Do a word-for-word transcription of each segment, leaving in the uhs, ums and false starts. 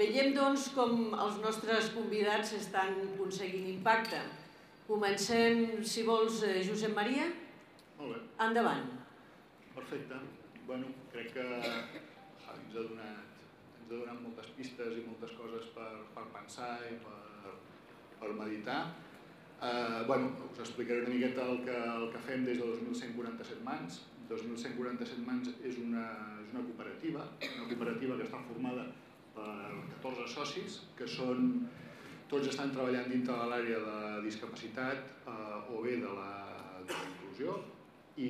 Veiem, doncs, com els nostres convidats estan aconseguint impacte. Comencem, si vols, Josep Maria. Molt bé. Endavant. Perfecte. Bueno, crec que ens ha donat, ens ha donat moltes pistes i moltes coses per, per pensar i per, per meditar. Eh, bueno, us explicaré una miqueta el que, el que fem des de dos mil cent quaranta-set mans. dos mil cent quaranta-set mans és una, és una cooperativa, una cooperativa que està formada per catorze socis, que són, tots estan treballant dintre de l'àrea de discapacitat eh, o bé de la, de la inclusió i,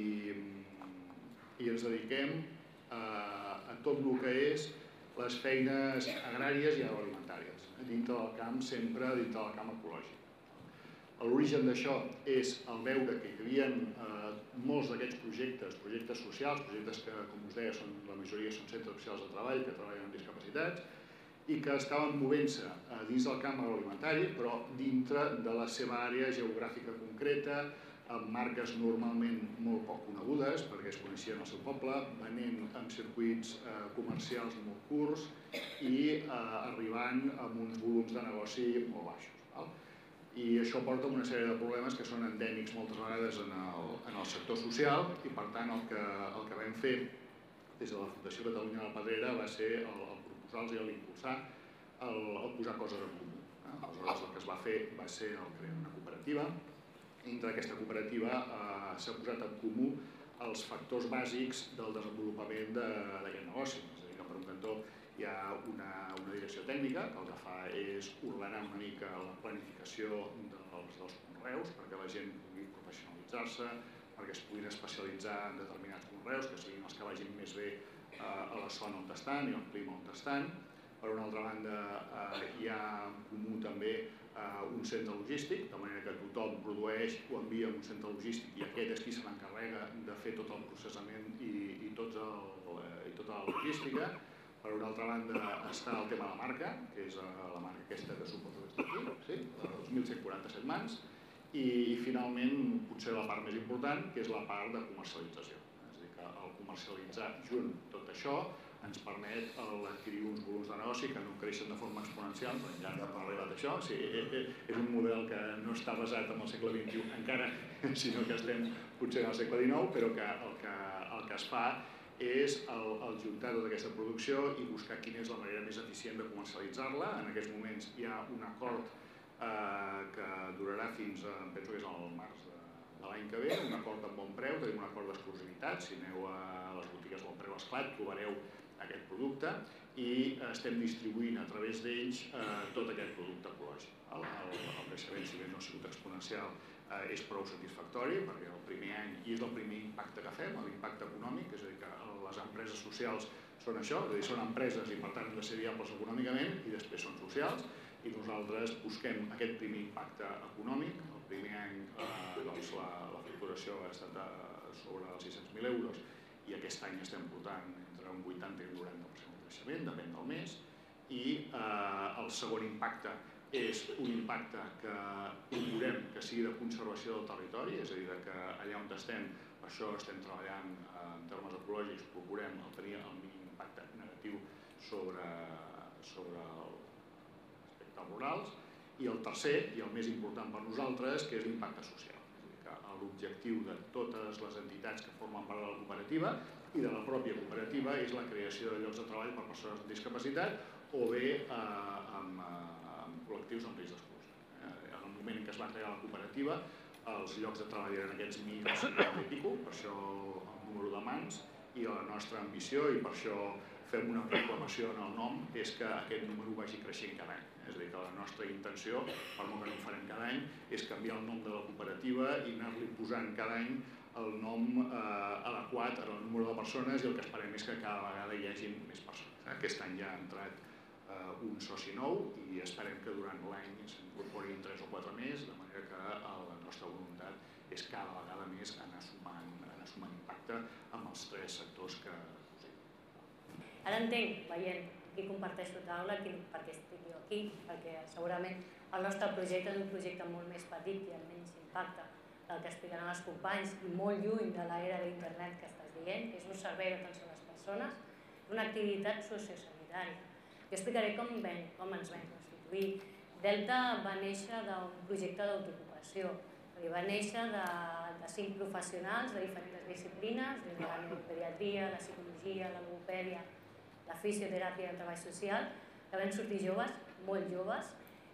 i ens dediquem a, a tot el que és les feines agràries i agroalimentàries, dintre del camp, sempre dintre del camp ecològic. L'origen d'això és el veure que hi havia eh, molts d'aquests projectes, projectes socials, projectes que, com us deia, són, la majoria són centres especials de treball que treballen amb discapacitats i que estaven movent-se eh, dins del camp agroalimentari, però dintre de la seva àrea geogràfica concreta, amb marques normalment molt poc conegudes, perquè es coneixien al seu poble, venent en circuits eh, comercials molt curts i eh, arribant amb uns volums de negoci molt baixos. Val? I això porta una sèrie de problemes que són endèmics moltes vegades en el, en el sector social i per tant el que, el que vam fer des de la Fundació Catalunya de la Pedrera va ser el, el proposar-los i l'impulsar el, el posar coses en comú. Aleshores el que es va fer va ser el crear una cooperativa. Dintre d'aquesta cooperativa eh, s'ha posat en comú els factors bàsics del desenvolupament d'aquest negoci. És a dir, que per un cantó hi ha una, una direcció tècnica que el que fa és ordenar una mica la planificació dels, dels conreus perquè la gent pugui professionalitzar-se, perquè es puguin especialitzar en determinats conreus, que siguin els que vagin més bé eh, a la zona on estan i al clima on estan. Per una altra banda, eh, hi ha en comú també eh, un centre logístic, de manera que tothom produeix o envia un centre logístic i aquest és qui se n'encarrega de fer tot el processament i, i, tots el, i tota la logística. Per una altra banda està el tema de la marca, que és la marca aquesta que suposo que està aquí, sí? De dos mil cent quaranta-set mans, i, i finalment potser la part més important, que és la part de comercialització. És a dir, que el comercialitzar junt tot això ens permet adquirir uns volums de negoci que no creixen de forma exponencial, però ja no hem arribat a això. O sigui, és un model que no està basat en el segle vint-i-u encara, sinó que estem potser en el segle dinou, però que el que, el que es fa és el, el juntar tota aquesta producció i buscar quina és la manera més eficient de comercialitzar-la. En aquests moments hi ha un acord eh, que durarà fins, a, penso que és el març de, de l'any que ve, un acord amb bon preu, tenim un acord d'exclusivitat, si aneu a les botigues Bon Preu Esclat trobareu aquest producte i estem distribuint a través d'ells eh, tot aquest producte ecològic. El, el, el creixement, si bé no ha sigut exponencial, eh, és prou satisfactori perquè el primer any, i és el primer impacte que fem, l'impacte econòmic, és a dir, que les empreses socials són això, és a dir, són empreses i per tant han de ser viables econòmicament i després són socials i nosaltres busquem aquest primer impacte econòmic. El primer any eh, doncs, la, la facturació ha estat a, sobre els sis-cents mil euros i aquest any estem portant entre un vuitanta i un noranta per cent de creixement, depèn del mes, i eh, el segon impacte és un impacte que procurem que sigui de conservació del territori, és a dir, que allà on estem, per això estem treballant en termes ecològics, procurem tenir el mínim impacte negatiu sobre, sobre els aspectes rurals, i el tercer, i el més important per nosaltres, que és l'impacte social. L'objectiu de totes les entitats que formen part de la cooperativa i de la pròpia cooperativa és la creació de llocs de treball per a persones amb discapacitat o bé eh, amb, amb col·lectius en risc d'exclusió. Eh, en el moment en què es va crear la cooperativa, els llocs de treball eren aquests mil cinquanta i pico, per això el número de mans, i la nostra ambició, i per això fem una proclamació en el nom, és que aquest número vagi creixent cada any. És a dir, que la nostra intenció, per molt que no ho farem cada any, és canviar el nom de la cooperativa i anar-li posant cada any el nom eh, adequat al número de persones i el que esperem és que cada vegada hi hagi més persones. Aquest any ja ha entrat eh, un soci nou i esperem que durant l'any s'incorporin tres o quatre més, de manera que la nostra voluntat és cada vegada més anar sumant, anar sumant impacte amb els tres sectors que posem. Ara entenc, veient qui comparteixo taula, perquè estic jo aquí, perquè segurament el nostre projecte és un projecte molt més petit i amb menys impacte del que explicaran els companys i molt lluny de l'era d'internet que estàs dient. És un servei d'atenció a les persones, una activitat sociosanitària. Jo explicaré com, ven, com ens vam constituir. Delta va néixer d'un projecte d'autoocupació. Va néixer de, de cinc professionals de diferents disciplines, des de la neuropediatria, la psicologia, la logopèdia, la fisioteràpia i el treball social, que van sortir joves, molt joves,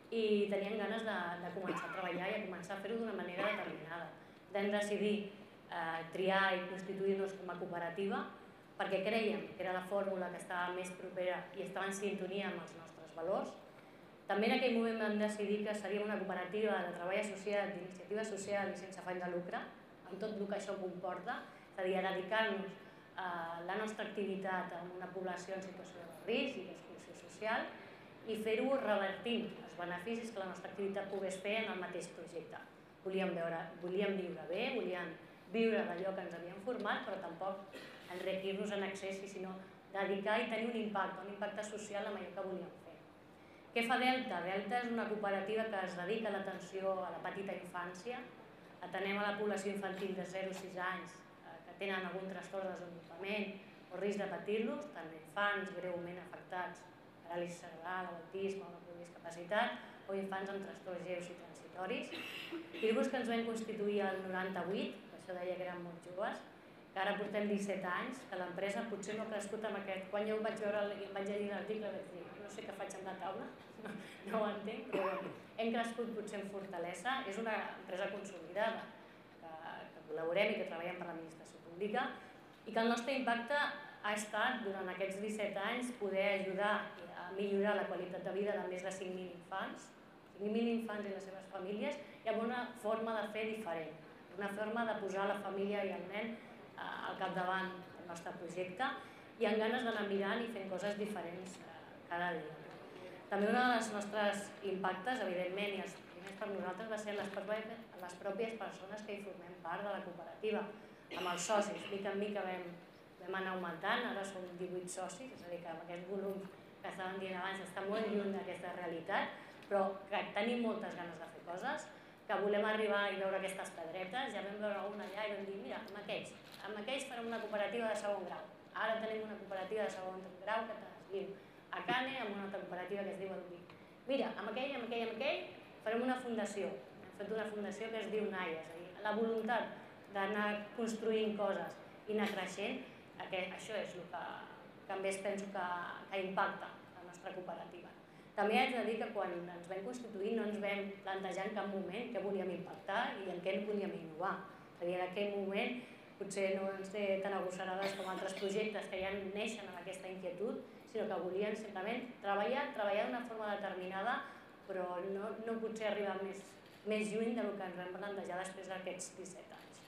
i tenien ganes de, de començar a treballar i a començar a fer-ho d'una manera determinada. Vam decidir eh, triar i constituir-nos com a cooperativa perquè creiem que era la fórmula que estava més propera i estava en sintonia amb els nostres valors. També en aquell moment vam decidir que seria una cooperativa de treball associat, d'iniciativa social i sense afany de lucre, amb tot el que això comporta, és a dir, a dedicar-nos a la nostra activitat a una població en situació de risc i d'exclusió social i fer-ho revertint els beneficis que la nostra activitat pogués fer en el mateix projecte. Volíem, veure, volíem viure bé, volíem viure d'allò que ens havíem format, però tampoc enriquir-nos en excés, sinó dedicar i tenir un impacte, un impacte social amb allò que volíem fer. Què fa Delta? Delta és una cooperativa que es dedica a l'atenció a la petita infància. Atenem a la població infantil de zero a sis anys que tenen algun trastorn de desenvolupament o risc de patir-los, tant infants greument afectats, paràlisi cerebral, autisme o una discapacitat, o infants amb trastorns lleus i transitoris. Dir-vos que ens vam constituir el noranta-vuit, per això deia que eren molt joves, que ara portem disset anys, que l'empresa potser no ha crescut amb aquest. Quan jo vaig veure i vaig llegir l'article vaig dir, no sé què faig amb la taula, no, no ho entenc, però hem crescut potser en fortalesa. És una empresa consolidada, que, que col·laborem i que treballem per l'administració pública i que el nostre impacte ha estat, durant aquests disset anys, poder ajudar a millorar la qualitat de vida de més de cinc mil infants, cinc mil infants i les seves famílies, i amb una forma de fer diferent, una forma de posar la família i el nen al capdavant del nostre projecte i amb ganes d'anar mirant i fent coses diferents cada dia. També un dels nostres impactes, evidentment, i els primers per nosaltres, va ser les pròpies, les pròpies persones que hi formem part de la cooperativa, amb els socis. Mica en mica vam, vam anar augmentant, ara som divuit socis, és a dir, que amb aquests volums que estàvem dient abans està molt lluny d'aquesta realitat, però que tenim moltes ganes de fer coses, que volem arribar i veure aquestes pedretes. Ja vam veure una allà i vam dir, mira, amb aquells, amb aquells farem una cooperativa de segon grau. Ara tenim una cooperativa de segon grau que es diu a Cane, amb una altra cooperativa que es diu Eduvic. Mira, amb aquell, amb aquell, amb aquell, farem una fundació. Hem fet una fundació que es diu Naia, és a dir, la voluntat d'anar construint coses i anar creixent, això és el que, que més penso que, que impacta la nostra cooperativa. També haig de dir que quan ens vam constituir no ens vam plantejar en cap moment què volíem impactar i en què volíem innovar. És a dir, en aquell moment potser no ens té tan agosarades com altres projectes que ja neixen amb aquesta inquietud, sinó que volien simplement treballar, treballar d'una forma determinada, però no, no potser arribar més, més lluny del que ens vam plantejar després d'aquests disset anys.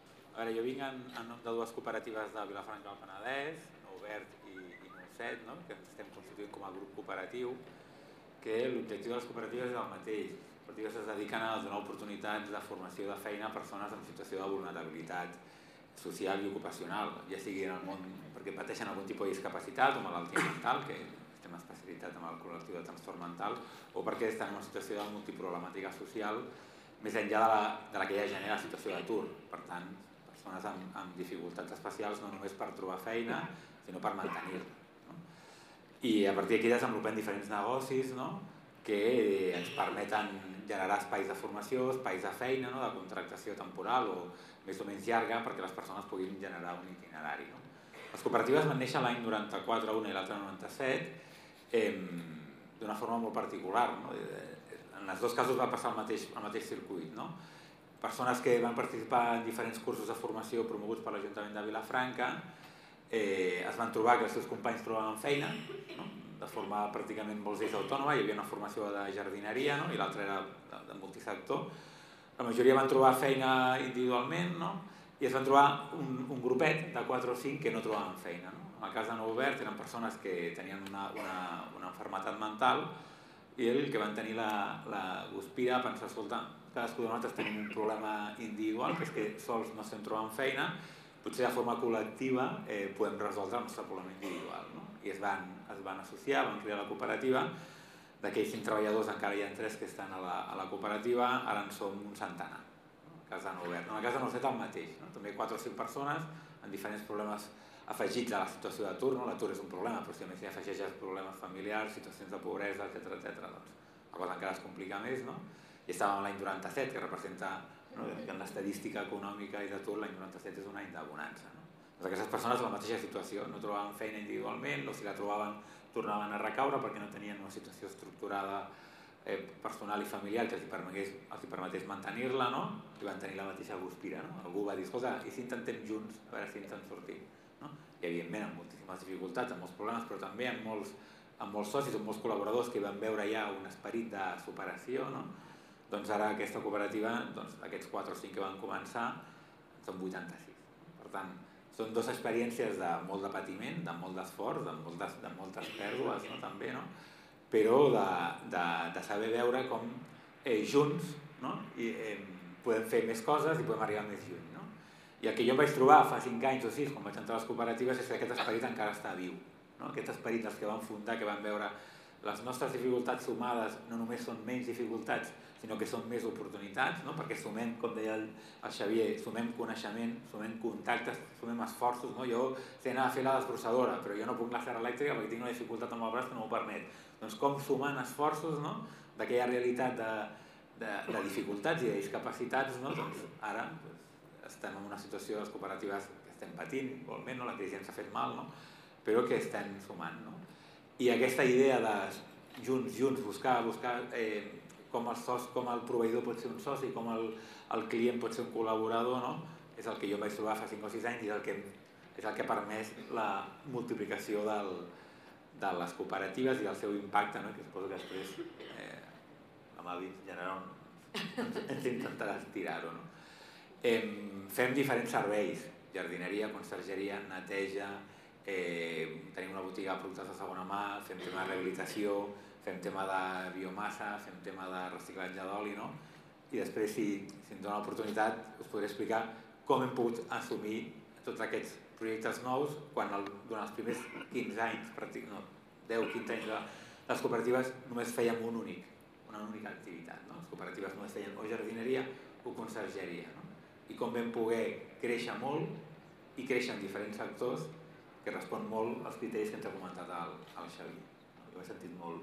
A veure, jo vinc en, en nom de dues cooperatives de Vilafranca del Penedès, Nou Verd i, i Nou Set, no? Que ens estem constituint com a grup cooperatiu, que l'objectiu de les cooperatives és el mateix. Les cooperatives es dediquen a donar oportunitats de formació de feina a persones en situació de vulnerabilitat social i ocupacional, ja sigui en el món perquè pateixen algun tipus de discapacitat o malaltia mental, que estem especialitzats en el col·lectiu de trastorn mental, o perquè estan en una situació de multiproblemàtica social més enllà de la, de la que ja genera la situació d'atur. Per tant, persones amb, amb dificultats especials no només per trobar feina, sinó per mantenir-la. No? I a partir d'aquí desenvolupem diferents negocis, no? Que ens permeten generar espais de formació, espais de feina, no? De contractació temporal o més o menys llarga perquè les persones puguin generar un itinerari. No? Les cooperatives van néixer l'any noranta-quatre, una i l'altra noranta-set, eh, d'una forma molt particular. No? En els dos casos va passar el mateix, el mateix circuit. No? Persones que van participar en diferents cursos de formació promoguts per l'Ajuntament de Vilafranca eh, es van trobar que els seus companys trobaven feina, no? De forma pràcticament molts d'ells autònoma, hi havia una formació de jardineria, no? I l'altra era de, de multisector. La majoria van trobar feina individualment, no? I es van trobar un, un grupet de quatre o cinc que no trobaven feina. No? En el cas de Nou Verd eren persones que tenien una, una, una malaltia mental i el que van tenir la, la guspira a pensar, escolta, cadascú de nosaltres tenim un problema individual, que és que sols no estem trobant feina, potser de forma col·lectiva eh, podem resoldre el nostre problema individual. No? I es van, es van associar, van crear la cooperativa. D'aquells cinc treballadors encara hi ha tres que estan a la, a la cooperativa, ara en som un centenar, no? En el cas de Nou Verd. En el cas de Nou Set el mateix, no? També quatre o cinc persones amb diferents problemes afegits a la situació d'atur, no? L'atur és un problema, però si a més hi afegeixes problemes familiars, situacions de pobresa, etcètera, etcètera, doncs la cosa encara es complica més, no? I estàvem l'any noranta-set, que representa, no? En l'estadística econòmica i d'atur, l'any noranta-set és un any de bonança, no? Doncs aquestes persones la mateixa situació, no trobaven feina individualment, o si la trobaven tornaven a recaure perquè no tenien una situació estructurada eh, personal i familiar que els hi permetés, els hi permetés mantenir-la, no? I van tenir la mateixa guspira, no? Algú va dir, escolta, i si intentem junts, a veure si ens en sortim, no? I evidentment amb moltíssimes dificultats, amb molts problemes, però també amb molts, amb molts socis, amb molts col·laboradors que van veure ja un esperit de superació, no? Doncs ara aquesta cooperativa, doncs, aquests quatre o cinc que van començar, són vuitanta-sis. Per tant, són dues experiències de molt de patiment, de molt d'esforç, de, moltes, de moltes pèrdues, no? També, no? Però de, de, de saber veure com eh, junts, no? I, eh, podem fer més coses i podem arribar més lluny. No? I el que jo em vaig trobar fa cinc anys o sis, quan vaig entrar a les cooperatives, és que aquest esperit encara està viu. No? Aquest esperit dels que van fundar, que van veure les nostres dificultats sumades no només són menys dificultats, sinó que són més oportunitats, no? Perquè sumem, com deia el, el Xavier, sumem coneixement, sumem contactes, sumem esforços. No? Jo sé anar a fer la desbrossadora, però jo no puc la serra elèctrica perquè tinc una dificultat amb el braç que no m'ho permet. Doncs com sumant esforços, no? D'aquella realitat de, de, de dificultats i de discapacitats, no? Doncs ara doncs, estem en una situació de les cooperatives que estem patint, igualment, no? La crisi ens ha fet mal, no? Però que estem sumant. No? I aquesta idea de junts, junts, buscar, buscar eh, com, el soci, com el proveïdor pot ser un soci, com el, el client pot ser un col·laborador, no? És el que jo vaig trobar fa cinc o sis anys i és el que, és el que ha permès la multiplicació del, de les cooperatives i el seu impacte, no? Que suposo que després eh, la Mavi general ens, ens intentarà tirar-ho. No? Eh, fem diferents serveis, jardineria, consergeria, neteja, eh, tenim una botiga de productes de segona mà, fem tema de rehabilitació, fem tema de biomassa, fem tema de reciclatge d'oli, no? I després, si, si em dona l'oportunitat, us podré explicar com hem pogut assumir tots aquests projectes nous quan el, durant els primers quinze anys, no, deu quinze anys de les cooperatives només fèiem un únic, una única activitat. No? Les cooperatives només feien o jardineria o consergeria. No? I com vam poder créixer molt i créixer en diferents sectors que respon molt als criteris que ens ha comentat el, el Xavier. No? Jo he sentit molt,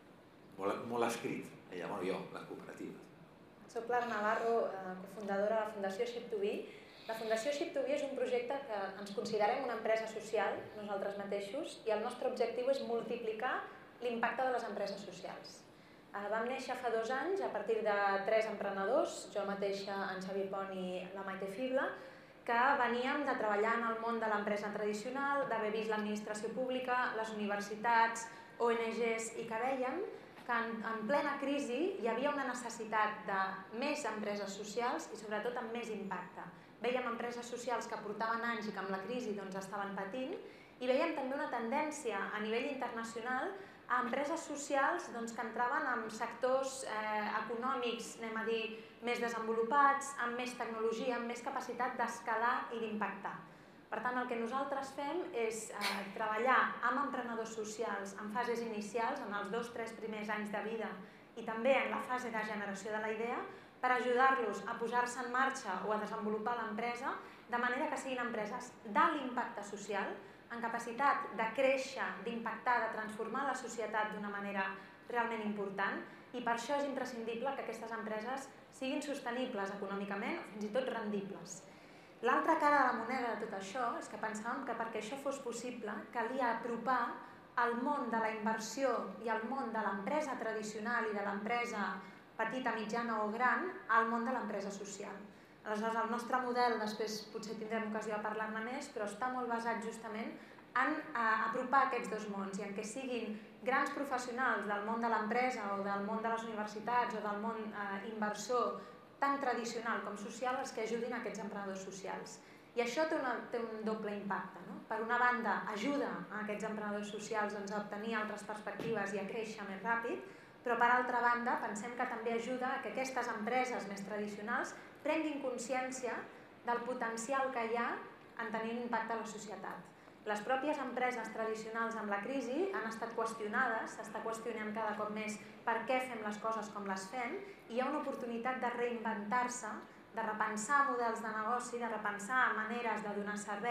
molt, molt escrit, allà, bueno, jo, les cooperatives. Soc Clara Navarro, cofundadora de la Fundació Ship to Be. La Fundació Ship to Be és un projecte que ens considerem una empresa social, nosaltres mateixos, i el nostre objectiu és multiplicar l'impacte de les empreses socials. Vam néixer fa dos anys a partir de tres emprenedors, jo mateixa, en Xavier Pont i la Maite Fibla, que veníem de treballar en el món de l'empresa tradicional, d'haver vist l'administració pública, les universitats, O N Ges, i que vèiem que en, en plena crisi hi havia una necessitat de més empreses socials i sobretot amb més impacte. Vèiem empreses socials que portaven anys i que amb la crisi doncs, estaven patint i vèiem també una tendència a nivell internacional a empreses socials doncs, que entraven en sectors eh, econòmics, anem a dir, més desenvolupats, amb més tecnologia, amb més capacitat d'escalar i d'impactar. Per tant, el que nosaltres fem és eh, treballar amb emprenedors socials en fases inicials, en els dos o tres primers anys de vida i també en la fase de generació de la idea, per ajudar-los a posar-se en marxa o a desenvolupar l'empresa de manera que siguin empreses d'alt impacte social, en capacitat de créixer, d'impactar, de transformar la societat d'una manera realment important, i per això és imprescindible que aquestes empreses siguin sostenibles econòmicament o fins i tot rendibles. L'altra cara de la moneda de tot això és que pensàvem que perquè això fos possible calia apropar el món de la inversió i el món de l'empresa tradicional i de l'empresa petita, mitjana o gran al món de l'empresa social. Aleshores, el nostre model, després potser tindrem ocasió de parlar-ne més, però està molt basat justament en apropar aquests dos mons i en què siguin grans professionals del món de l'empresa o del món de les universitats o del món inversor tant tradicional com social els que ajudin a aquests emprenedors socials. I això té, una, té un doble impacte. No? Per una banda, ajuda a aquests emprenedors socials doncs, a obtenir altres perspectives i a créixer més ràpid, però per altra banda pensem que també ajuda a que aquestes empreses més tradicionals prenguin consciència del potencial que hi ha en tenir un impacte a la societat. Les pròpies empreses tradicionals amb la crisi han estat qüestionades, s'està qüestionant cada cop més per què fem les coses com les fem, i hi ha una oportunitat de reinventar-se, de repensar models de negoci, de repensar maneres de donar servei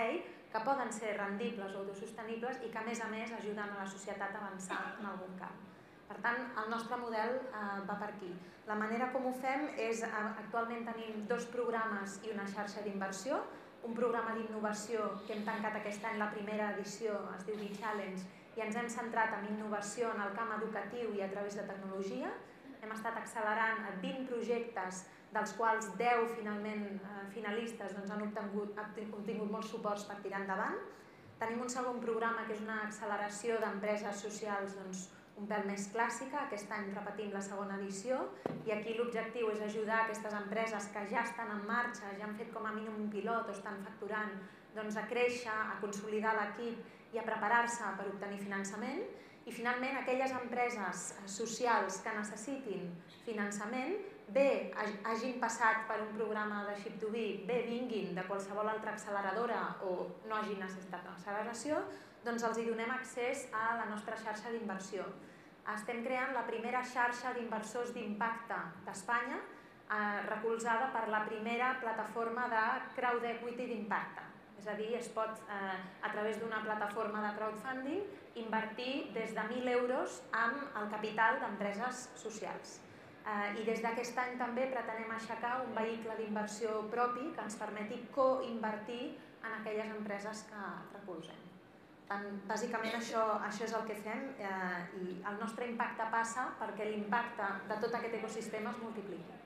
que poden ser rendibles o autosostenibles i que a més a més ajuden a la societat a avançar en algun camp. Per tant, el nostre model va per aquí. La manera com ho fem és, actualment tenim dos programes i una xarxa d'inversió, un programa d'innovació que hem tancat aquest any, la primera edició, es diu B-Challenge, i ens hem centrat en innovació en el camp educatiu i a través de tecnologia. Hem estat accelerant vint projectes, dels quals deu finalment finalistes han obtingut molts suports per tirar endavant. Tenim un segon programa que és una acceleració d'empreses socials un pèl més clàssica, aquest any repetim la segona edició, i aquí l'objectiu és ajudar aquestes empreses que ja estan en marxa, ja han fet com a mínim un pilot o estan facturant, a créixer, a consolidar l'equip i a preparar-se per obtenir finançament. I finalment, aquelles empreses socials que necessitin finançament, bé hagin passat per un programa de Ship to Be, bé vinguin de qualsevol altra acceleradora o no hagin necessitat l'acceleració, doncs els hi donem accés a la nostra xarxa d'inversió. Estem creant la primera xarxa d'inversors d'impacte d'Espanya, recolzada per la primera plataforma de crowd equity d'impacte. És a dir, es pot, a través d'una plataforma de crowdfunding, invertir des de mil euros amb el capital d'empreses socials. I des d'aquest any també pretenem aixecar un vehicle d'inversió propi que ens permeti coinvertir en aquelles empreses que recolzem. Bàsicament això és el que fem i el nostre impacte passa perquè l'impacte de tot aquest ecosistema es multipliqui.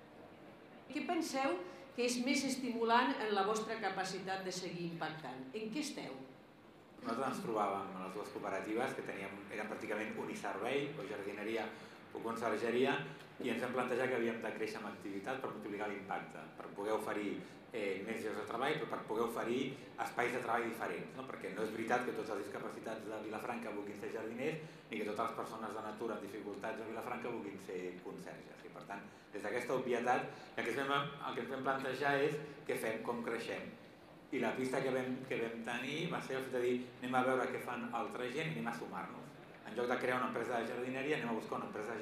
Què penseu que és més estimulant en la vostra capacitat de seguir impactant? En què esteu? Nosaltres ens trobàvem a les dues cooperatives que eren pràcticament uniservei, o jardineria o consergeria, i ens hem plantejat que havíem de créixer amb activitat per multiplicar l'impacte, per poder oferir més llocs de treball, però per poder oferir espais de treball diferents, perquè no és veritat que tots els discapacitats de Vilafranca vulguin ser jardiners ni que totes les persones de natura amb dificultats de Vilafranca vulguin ser conserges. I per tant, des d'aquesta obvietat, el que ens vam plantejar és què fem, com creixem. I la pista que vam tenir va ser el fet de dir anem a veure què fan altra gent i anem a sumar-nos. En lloc de crear una empresa de jardineria, anem a buscar una empresa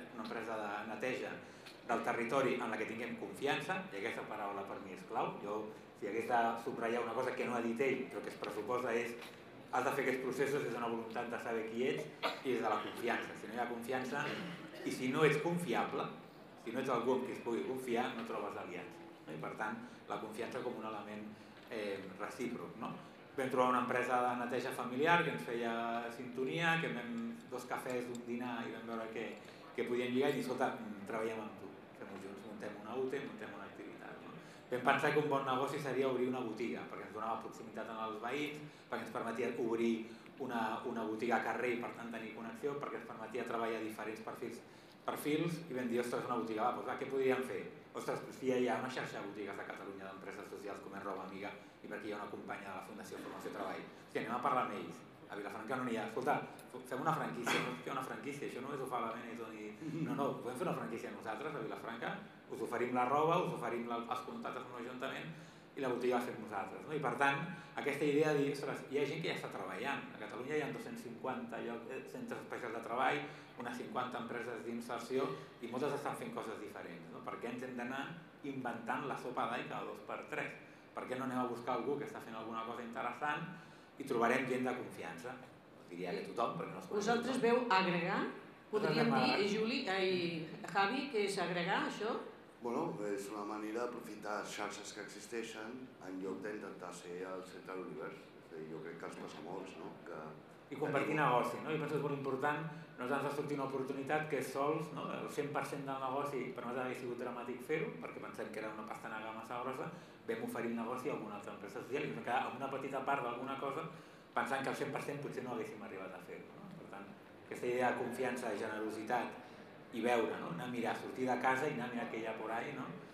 de neteja del territori en la que tinguem confiança, i aquesta paraula per mi és clau. Jo, si hagués de subratllar una cosa que no ha dit ell, però que es pressuposa és has de fer aquests processos des d'una voluntat de saber qui ets i des de la confiança. Si no hi ha confiança, i si no ets confiable, si no ets algú en qui es pugui confiar, no trobes aliats. I per tant, la confiança com un element recíproc. Vam trobar una empresa de neteja familiar que ens feia sintonia, que vam dos cafès, un dinar i vam veure què podíem lligar i dir, escolta, treballem amb tu, fem-ho junts, muntem una U T E, muntem una activitat. Vam pensar que un bon negoci seria obrir una botiga, perquè ens donava proximitat als veïns, perquè ens permetia obrir una botiga a carrer i per tant tenir connexió, perquè ens permetia treballar diferents perfils i vam dir, ostres, una botiga, va, doncs què podríem fer? Ostres, si hi ha una xarxa de botigues de Catalunya d'empreses socials com és Roba Amiga i per aquí hi ha una companya de la Fundació Formació i Treball, hòstia, anem a parlar amb ells. A Vilafranca no n'hi ha. Escolta, fem una franquícia, no fem una franquícia, això només ho fa la Benetton i... No, no, podem fer una franquícia nosaltres a Vilafranca, us oferim la roba, us oferim els contactes amb l'Ajuntament i la botiga la fem nosaltres. I per tant, aquesta idea de dir, ostres, hi ha gent que ja està treballant. A Catalunya hi ha dos-cents cinquanta centres especials de treball, unes cinquanta empreses d'inserció i moltes estan fent coses diferents. Per què ens hem d'anar inventant la sopa d'all cada dos per tres? Per què no anem a buscar algú que està fent alguna cosa interessant i trobarem gent de confiança? Diria que tothom, perquè no es coneix. Vosaltres veu agregar? Podríem dir, Juli, Javi, què és agregar això? Bueno, és una manera d'aprofitar xarxes que existeixen en lloc d'intentar ser el centre de l'univers. Jo crec que els passa molts, no? I compartir negoci, no? Jo penso que és molt important, nosaltres ens ha sortit una oportunitat que sols, el cent per cent del negoci, per nosaltres hauria sigut dramàtic fer-ho, perquè pensem que era una pastanaga massa grossa, vam oferir el negoci a alguna altra empresa social i vam quedar amb una petita part d'alguna cosa pensant que el cent per cent potser no haguéssim arribat a fer-ho. Per tant, aquesta idea de confiança, de generositat i veure, anar a mirar, sortir de casa i anar a mirar què hi ha por ahí,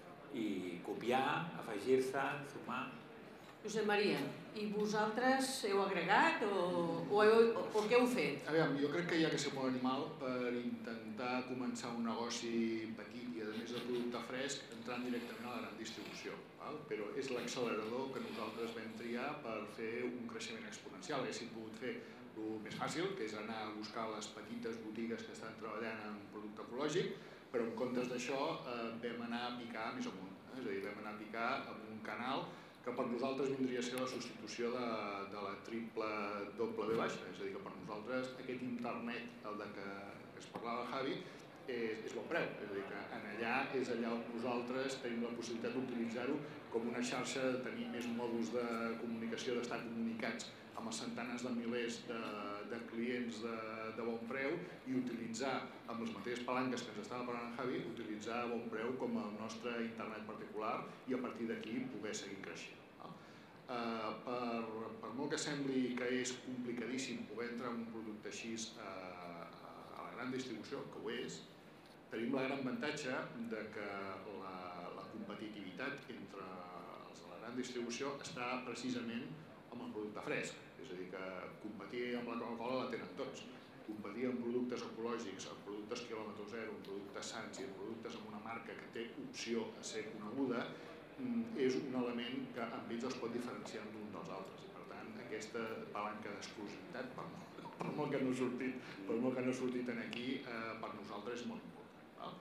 i copiar, afegir-se, sumar. Josep Maria, i vosaltres heu agregat o què heu fet? Aviam, jo crec que hi ha que ser molt animal per intentar començar un negoci petit i a més de producte fresc entrant directament a la gran distribució. Però és l'accelerador que nosaltres vam triar per fer un creixement exponencial. Haguéssim pogut fer el més fàcil, que és anar a buscar les petites botigues que estan treballant en producte ecològic, però en comptes d'això vam anar a picar més amunt. És a dir, vam anar a picar amb un canal que per nosaltres vindria a ser la substitució de, de la triple doble V baixa, és a dir, que per nosaltres aquest internet, el de que, que es parlava Javi, és, és bon preu, és a dir, que en allà és allà on nosaltres tenim la possibilitat d'utilitzar-ho com una xarxa, de tenir més mòduls de comunicació, d'estar comunicats amb els centenars de milers de, de clients de, de bon preu i utilitzar, amb les mateixes palanques que ens estava parlant en Javi, utilitzar a bon preu com el nostre internet particular i a partir d'aquí poder seguir creixent. No? Uh, per, per molt que sembli que és complicadíssim poder entrar en un producte així uh, a la gran distribució, que ho és, tenim la gran avantatge de que la, la competitivitat entre els de la gran distribució està precisament amb el producte fresc, és a dir, que competir amb la Coca-Cola la tenen tots. Competir amb productes ecològics, amb productes quilòmetre zero, amb productes sans i amb productes amb una marca que té opció a ser coneguda, és un element que amb ells els pot diferenciar d'un dels altres. I per tant, aquesta palanca d'exclusivitat, per molt, per molt que no ha sortit, per molt que no ha sortit aquí, eh, per nosaltres és molt important. No?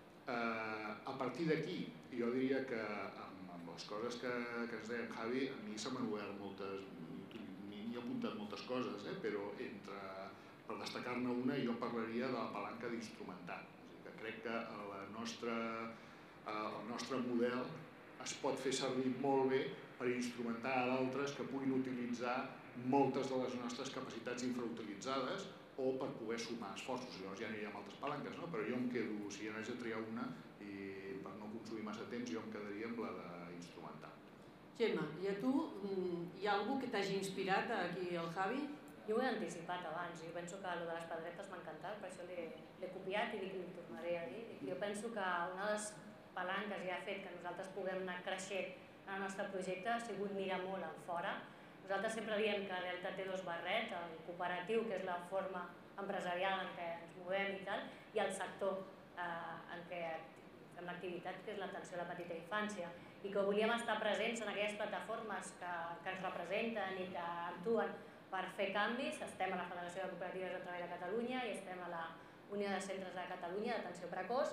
Eh, a partir d'aquí, jo diria que amb, amb les coses que, que ens deia en Javi, a mi se m'han obert moltes, m'hi he apuntat moltes coses, eh, però entre, per destacar-ne una, jo parlaria de la palanca d'instrumentar. Que crec que la nostra, eh, el nostre model es pot fer servir molt bé per instrumentar a d'altres que puguin utilitzar moltes de les nostres capacitats infrautilitzades o per poder sumar esforços. Llavors ja aniria amb altres palanques, no? Però jo em quedo, si ja n'haig de triar una, i per no consumir massa temps, jo em quedaria amb la d'instrumentar. Gemma, i a tu hi ha algú que t'hagi inspirat aquí al Javi? Jo ho he anticipat abans, jo penso que el de les pedretes m'ha encantat, per això l'he copiat i li tornaré a dir. Jo penso que una de les palanques que ha fet que nosaltres puguem anar creixent en el nostre projecte ha sigut mirar molt en fora. Nosaltres sempre diem que Delta té dos barrets, el cooperatiu, que és la forma empresarial en què ens movem i tal, i el sector eh, en què fem l'activitat, que és l'atenció a la petita infància, i que volíem estar presents en aquelles plataformes que, que ens representen i que actuen per fer canvis. Estem a la Federació de Cooperatives de Treball de Catalunya i estem a la Unió de Centres de Catalunya d'Atenció Precoç.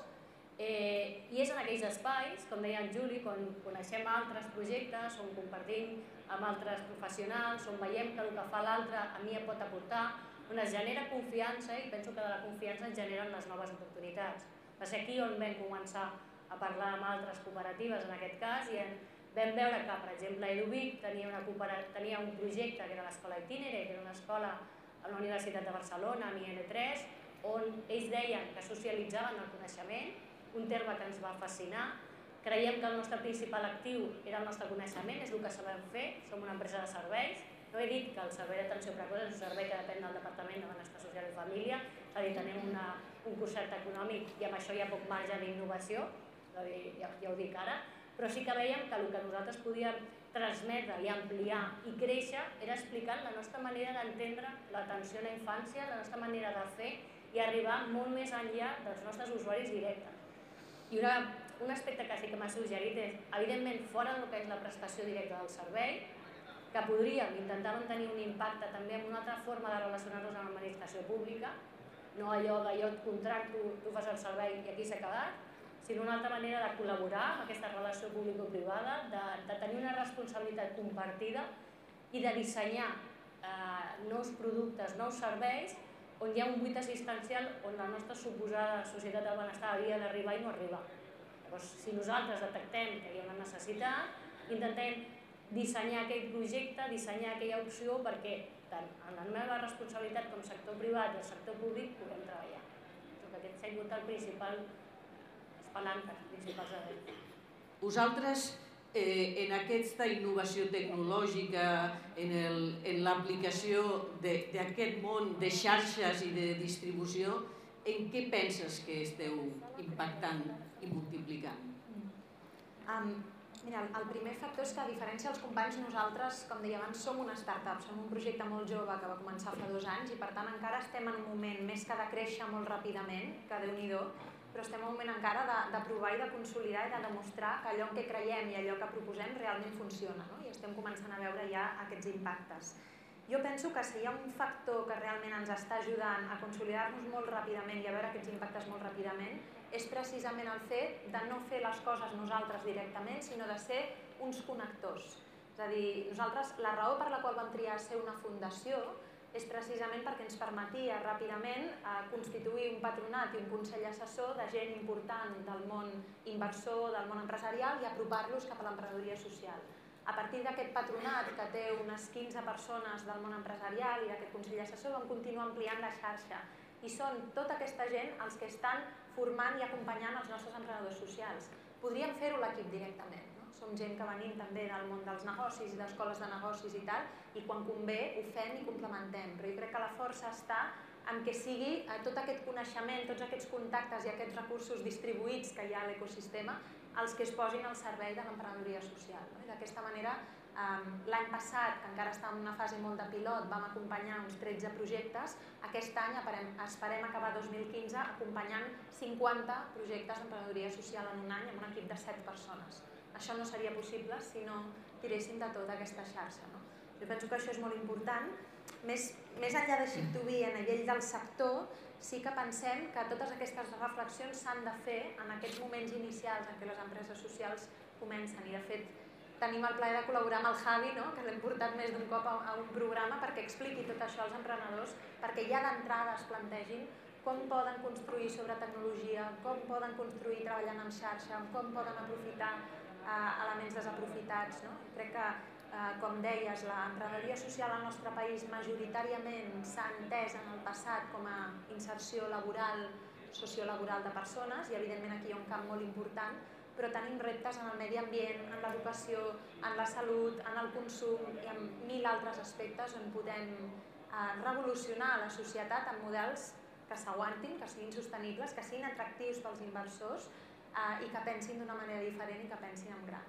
Eh, I és en aquells espais, com deia en Juli, on coneixem altres projectes, on compartim amb altres professionals, on veiem que el que fa l'altre a mi em pot aportar, on es genera confiança i penso que de la confiança es generen les noves oportunitats. Va ser aquí on vam començar a parlar amb altres cooperatives, en aquest cas, i vam veure que, per exemple, Eduvic tenia, una tenia un projecte que era l'escola Itinere, que era una escola a la Universitat de Barcelona, amb I N tres, on ells deien que socialitzaven el coneixement, un terme que ens va fascinar. Creiem que el nostre principal actiu era el nostre coneixement, és el que sabem fer, som una empresa de serveis. No he dit que el servei d'atenció precoç és un servei que depèn del Departament de Benestar Social i Família, és a dir, tenim una, un concert econòmic i amb això hi ha poc marge d'innovació, ja, ja ho dic ara, però sí que veiem que el que nosaltres podíem transmetre i ampliar i créixer era explicant la nostra manera d'entendre l'atenció a la infància, la nostra manera de fer i arribar molt més enllà dels nostres usuaris directes. I una, un aspecte que sí que m'ha suggerit és, evidentment, fora del que és la prestació directa del servei, que podríem intentar mantenir un impacte també amb una altra forma de relacionar-nos amb l'administració pública, no allò de jo et contracto, tu fas el servei i aquí s'ha quedat, sinó una altra manera de col·laborar amb aquesta relació público-privada, de, de tenir una responsabilitat compartida i de dissenyar eh, nous productes, nous serveis, on hi ha un buit assistencial on la nostra suposada societat del benestar havia d'arribar i no arriba. Llavors, si nosaltres detectem que hi ha una necessitat, intentem dissenyar aquell projecte, dissenyar aquella opció perquè tant en la meva responsabilitat com sector privat i el sector públic puguem treballar. Perquè aquest s'ha sigut el principal, les palanques principals de Delta. Vosaltres, eh, en aquesta innovació tecnològica, en l'aplicació d'aquest món de xarxes i de distribució, en què penses que esteu impactant i multiplicant? Um, mira, el primer factor és que, a diferència dels companys, nosaltres, com deia abans, som una startup, som un projecte molt jove que va començar fa dos anys i, per tant, encara estem en un moment més que de créixer molt ràpidament, que Déu-n'hi-do, però estem en un moment encara de, de provar i de consolidar i de demostrar que allò en què creiem i allò que proposem realment funciona, no? I estem començant a veure ja aquests impactes. Jo penso que si hi ha un factor que realment ens està ajudant a consolidar-nos molt ràpidament i a veure aquests impactes molt ràpidament és precisament el fet de no fer les coses nosaltres directament, sinó de ser uns connectors. És a dir, nosaltres, la raó per la qual vam triar ser una fundació és precisament perquè ens permetia ràpidament constituir un patronat i un consell assessor de gent important del món inversor, del món empresarial i apropar-los cap a l'emprenedoria social. A partir d'aquest patronat, que té unes quinze persones del món empresarial i d'aquest consell assessor, vam continuar ampliant la xarxa. I són tota aquesta gent els que estan formant i acompanyant els nostres emprenedors socials. Podríem fer-ho l'equip directament. Som gent que venim també del món dels negocis i d'escoles de negocis i tal, i quan convé ho fem i complementem. Però jo crec que la força està en què sigui tot aquest coneixement, tots aquests contactes i aquests recursos distribuïts que hi ha a l'ecosistema, els que es posin al servei de l'emprenedoria social. D'aquesta manera, l'any passat, que encara està en una fase molt de pilot, vam acompanyar uns tretze projectes. Aquest any esperem acabar dos mil quinze acompanyant cinquanta projectes d'emprenedoria social en un any amb un equip de set persones. Això no seria possible si no tiréssim de tota aquesta xarxa. Jo penso que això és molt important. Més enllà de Ship to Be, a nivell del sector, sí que pensem que totes aquestes reflexions s'han de fer en aquests moments inicials en què les empreses socials comencen. I de fet, tenim el plaer de col·laborar amb el Javi, que l'hem portat més d'un cop a un programa perquè expliqui tot això als emprenedors, perquè ja d'entrada es plantegin com poden construir sobre tecnologia, com poden construir treballant en xarxa, com poden aprofitar elements desaprofitats. Crec que, com deies, l'emprenedoria social al nostre país majoritàriament s'ha entès en el passat com a inserció laboral, sociolaboral de persones, i evidentment aquí hi ha un camp molt important, però tenim reptes en el medi ambient, en l'educació, en la salut, en el consum i en mil altres aspectes on podem revolucionar la societat amb models que s'aguantin, que siguin sostenibles, que siguin atractius pels inversors i que pensin d'una manera diferent i que pensin en gran.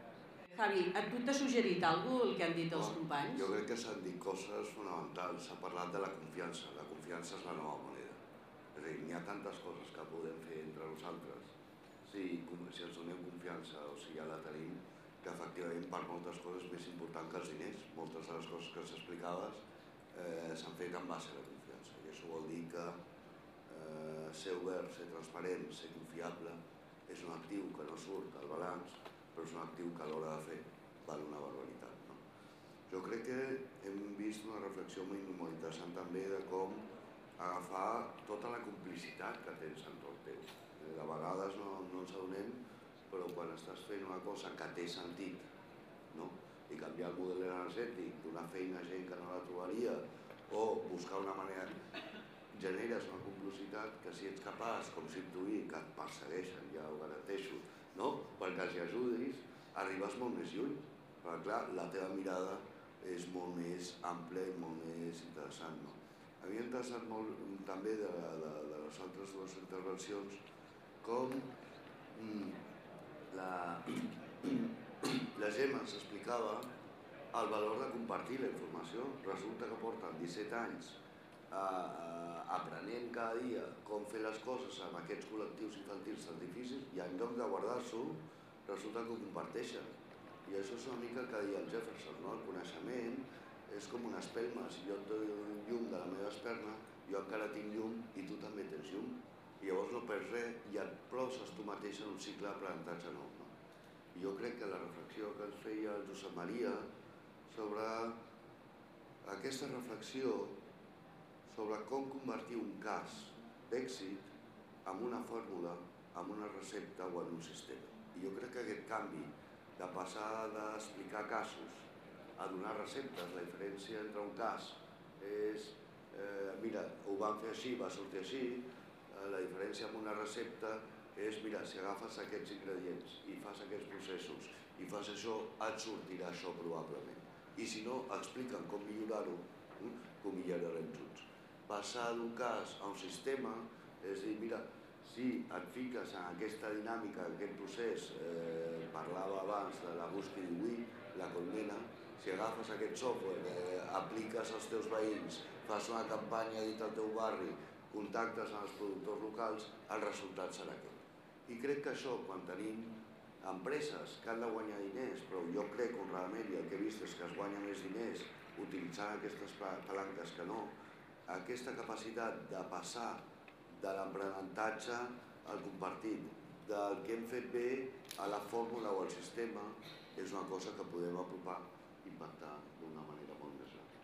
Javi, a tu t'ha suggerit alguna cosa el que han dit els companys? Jo crec que s'han dit coses fonamentals. S'ha parlat de la confiança. La confiança és la nova moneda. És a dir, n'hi ha tantes coses que podem fer entre nosaltres si ens donem confiança o si ja la tenim, que efectivament per moltes coses és més important que els diners. Moltes de les coses que s'explicaves s'han fet en base a la confiança. I això vol dir que ser obert, ser transparent, ser confiable, és un actiu que no surt al balanç, però és un actiu que a l'hora de fer val una barbaritat. Jo crec que hem vist una reflexió molt interessant també de com agafar tota la complicitat que tens entorn teu. De vegades no ens adonem, però quan estàs fent una cosa que té sentit i canviar el model energètic, donar feina a gent que no la trobaria o buscar una manera, generes una complicitat que si ets capaç, com Ship to Be, que et persegueixen, ja ho garanteixo, perquè els ajudis, arribes molt més lluny. Però clar, la teva mirada és molt més àmplia i molt més interessant. A mi m'ha interessat molt també de les altres dues intervencions com la Gemma s'explicava el valor de compartir la informació. Resulta que porten disset anys aprenent cada dia com fer les coses amb aquests col·lectius infantils tan difícils i en lloc de guardar-s'ho resulta que ho comparteixen. I això és una mica el que deia el Jefferson, el coneixement és com una espelma. Si jo et dono llum de la meva esperma, jo encara tinc llum i tu també tens llum. I llavors no perds res i et processes tu mateix en un cicle d'aprenentatge nou. I jo crec que la reflexió que ens feia el Josep Maria sobre aquesta reflexió sobre com convertir un cas d'èxit en una fórmula, en una recepta o en un sistema. I jo crec que aquest canvi de passar d'explicar casos a donar receptes, la diferència entre un cas és, mira, ho vam fer així, va sortir així, la diferència amb una recepta és, mira, si agafes aquests ingredients i fas aquests processos i fas això, et sortirà això probablement. I si no, expliquen com millorar-ho, que ho millorarem junts. Passar d'un cas a un sistema és dir, mira, si et fiques en aquesta dinàmica, en aquest procés, parlava abans de la búsqueda divuit, la colmena, si agafes aquest software, apliques als teus veïns, fas una campanya dit al teu barri, contactes amb els productors locals, el resultat serà aquest. I crec que això, quan tenim empreses que han de guanyar diners, però jo crec honradament, i el que he vist és que es guanya més diners utilitzant aquestes palanques que no, aquesta capacitat de passar de l'aprenentatge al compartit, del que hem fet bé a la fórmula o al sistema, és una cosa que podem apropar i impactar d'una manera molt més ràpida.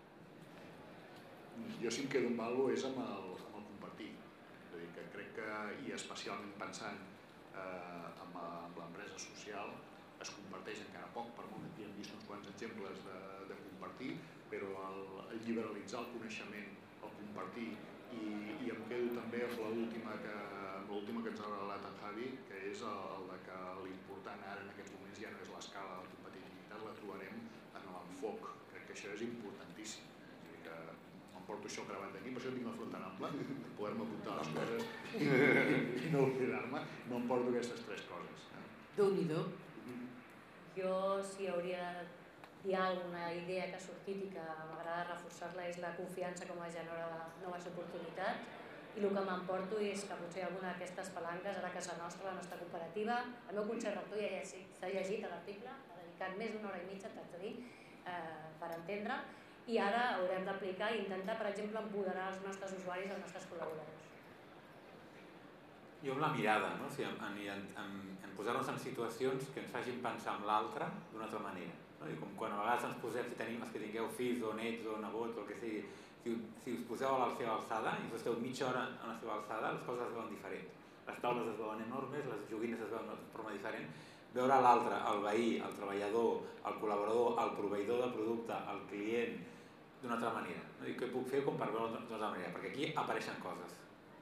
Jo si em quedo amb alguna cosa és amb el, amb el compartir. És a dir, que crec que, i especialment pensant eh, amb, amb l'empresa social, es comparteix encara poc, per molt que hem vist uns quants exemples de, de compartir, però el, el lliberalitzar el coneixement, el compartir, i, i em quedo també amb l'última que, l'última que ens ha regalat en Javi, que és el, el de que l'important ara en aquests moments ja no és l'escala de la competitivitat, la trobarem en l'enfoc. Crec que això és importantíssim. És a dir, que m'emporto això gravat aquí, per això tinc la frontal ampla, per poder-me apuntar les coses i no oblidar-me, m'emporto aquestes tres coses. Déu-n'hi-do. Jo, si hauria de dir alguna idea que ha sortit i que m'agrada reforçar-la, és la confiança com a generadora de noves oportunitats, i el que m'emporto és que potser alguna d'aquestes palanques, ara a casa nostra, la nostra cooperativa, el meu consell rector ja s'ha llegit l'article, ha dedicat més d'una hora i mitja, t'haig de dir, eh, per entendre, i ara haurem d'aplicar i intentar, per exemple, empoderar els nostres usuaris, els nostres col·laboradors. Jo amb la mirada, no? O sigui, en, en, en, en posar-nos en situacions que ens facin pensar en l'altre d'una altra manera. No? I com quan a vegades ens posem, si tenim els que tingueu fills o nets o nebots o el que sigui, si, si us poseu a la seva alçada i us esteu mitja hora a la seva alçada, les coses es veuen diferents. Les taules es veuen enormes, les joguines es veuen de forma diferent. Veure l'altre, el veí, el treballador, el col·laborador, el proveïdor de producte, el client, d'una altra manera. No? I què puc fer com per veure d'una altra manera? Perquè aquí apareixen coses.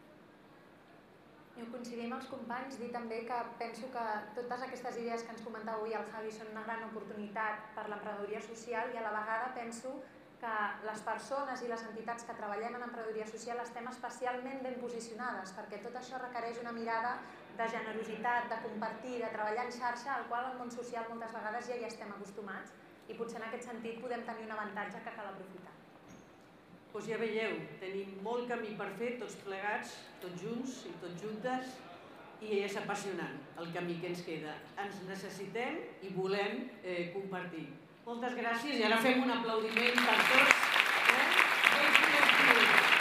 Jo coincidim amb els companys, dir també que penso que totes aquestes idees que ens comentava avui el Javi són una gran oportunitat per l'emprenedoria social, i a la vegada penso que les persones i les entitats que treballem en emprenedoria social estem especialment ben posicionades, perquè tot això requereix una mirada de generositat, de compartir, de treballar en xarxa, al qual el món social moltes vegades ja hi estem acostumats, i potser en aquest sentit podem tenir un avantatge que cal aprofitar. Doncs ja veieu, tenim molt camí per fer, tots plegats, tots junts i tots juntes, i és apassionant el camí que ens queda. Ens necessitem i volem eh, compartir. Moltes gràcies i ara fem un aplaudiment per tots. Eh?